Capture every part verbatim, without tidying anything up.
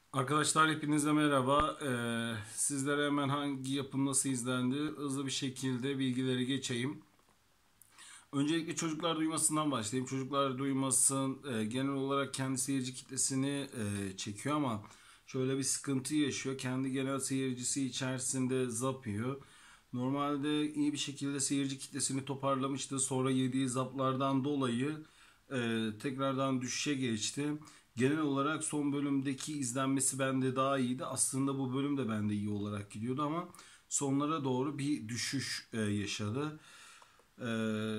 Arkadaşlar hepinize merhaba. Ee, sizlere hemen hangi yapım nasıl izlendi hızlı bir şekilde bilgileri geçeyim. Öncelikle çocuklar duymasından başlayayım. Çocuklar duymasın e, genel olarak kendi seyirci kitlesini e, çekiyor ama şöyle bir sıkıntı yaşıyor. Kendi genel seyircisi içerisinde zapıyor. Normalde iyi bir şekilde seyirci kitlesini toparlamıştı. Sonra yediği zaplardan dolayı e, tekrardan düşüşe geçti. Genel olarak son bölümdeki izlenmesi bende daha iyiydi. Aslında bu bölüm de bende iyi olarak gidiyordu ama sonlara doğru bir düşüş e, yaşadı. E,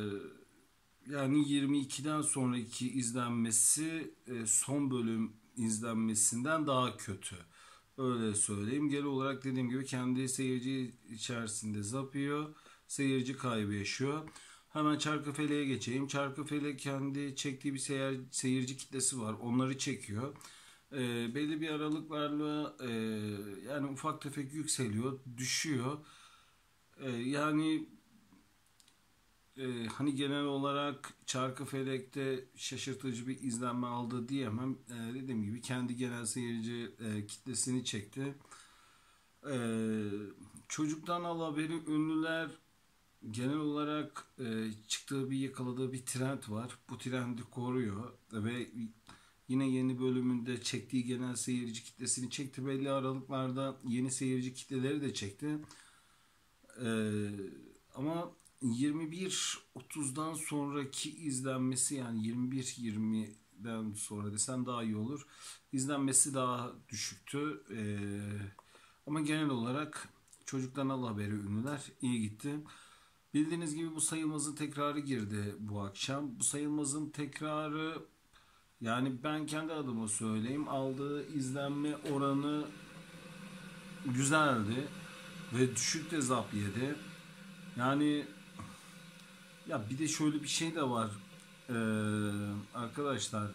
Yani yirmi ikiden sonraki izlenmesi e, son bölüm izlenmesinden daha kötü. Öyle söyleyeyim. Genel olarak dediğim gibi kendi seyirci içerisinde zapıyor. Seyirci kaybı yaşıyor. Hemen Çarkıfele'ye geçeyim. Çarkıfele kendi çektiği bir seyir, seyirci kitlesi var. Onları çekiyor. E, belli bir aralıklarla e, yani ufak tefek yükseliyor, düşüyor. E, yani e, hani genel olarak Çarkıfelek'te şaşırtıcı bir izlenme aldı diyemem. E, dediğim gibi kendi genel seyirci e, kitlesini çekti. E, Çocuktan al haberi ünlüler genel olarak e, çıktığı bir yakaladığı bir trend var. Bu trendi koruyor ve yine yeni bölümünde çektiği genel seyirci kitlesini çekti. Belli aralıklarda yeni seyirci kitleleri de çekti. Ee, Ama yirmi bir otuzdan sonraki izlenmesi yani yirmi bir yirmiden sonra desem daha iyi olur. İzlenmesi daha düşüktü. Ee, ama genel olarak çocuktan al haberi ünlüler iyi gitti. Bildiğiniz gibi bu sayılmazın tekrarı girdi bu akşam. Bu sayılmazın tekrarı yani ben kendi adıma söyleyeyim aldığı izlenme oranı güzeldi ve düşük de zap yedi. Yani ya bir de şöyle bir şey de var. Ee, Arkadaşlar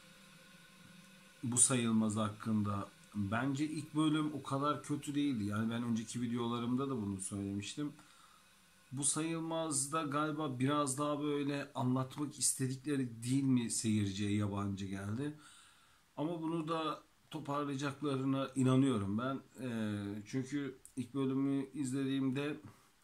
bu sayılmaz hakkında. Bence ilk bölüm o kadar kötü değildi. Yani ben önceki videolarımda da bunu söylemiştim. Bu sayılmazda galiba biraz daha böyle anlatmak istedikleri değil mi seyirciye yabancı geldi. Ama bunu da toparlayacaklarına inanıyorum ben. Ee, çünkü ilk bölümü izlediğimde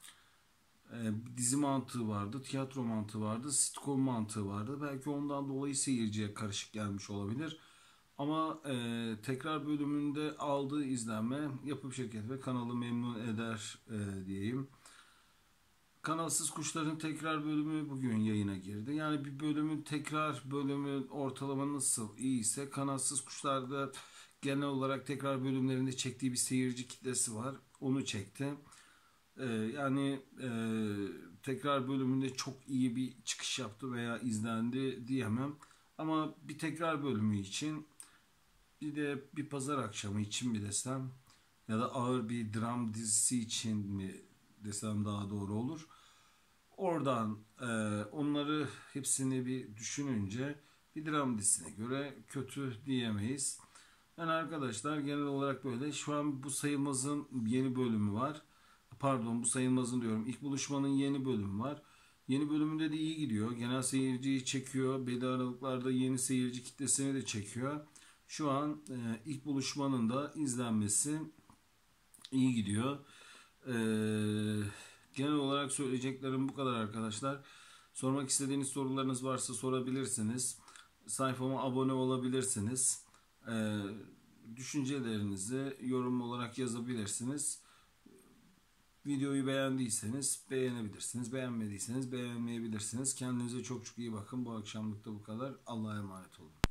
e, dizi mantığı vardı, tiyatro mantığı vardı, sitcom mantığı vardı. Belki ondan dolayı seyirciye karışık gelmiş olabilir. Ama e, tekrar bölümünde aldığı izlenme yapım şirketi ve kanalı memnun eder e, diyeyim. Kanalsız Kuşların tekrar bölümü bugün yayına girdi. Yani bir bölümün tekrar bölümü ortalama nasıl iyi ise Kanalsız Kuşlar'da genel olarak tekrar bölümlerinde çektiği bir seyirci kitlesi var. Onu çekti. Ee, yani e, tekrar bölümünde çok iyi bir çıkış yaptı veya izlendi diyemem. Ama bir tekrar bölümü için bir de bir pazar akşamı için mi desem ya da ağır bir dram dizisi için mi desem daha doğru olur. Oradan e, onları hepsini bir düşününce bir dram dizisine göre kötü diyemeyiz. Yani arkadaşlar genel olarak böyle. Şu an bu sayımızın yeni bölümü var. Pardon bu sayılmazın diyorum. İlk buluşmanın yeni bölümü var. Yeni bölümünde de iyi gidiyor. Genel seyirciyi çekiyor. Belli aralıklarda yeni seyirci kitlesini de çekiyor. Şu an e, ilk buluşmanın da izlenmesi iyi gidiyor. E, Genel olarak söyleyeceklerim bu kadar arkadaşlar. Sormak istediğiniz sorularınız varsa sorabilirsiniz. Sayfama abone olabilirsiniz. E, Düşüncelerinizi yorum olarak yazabilirsiniz. Videoyu beğendiyseniz beğenebilirsiniz. Beğenmediyseniz beğenmeyebilirsiniz. Kendinize çok çok iyi bakın. Bu akşamlık da bu kadar. Allah'a emanet olun.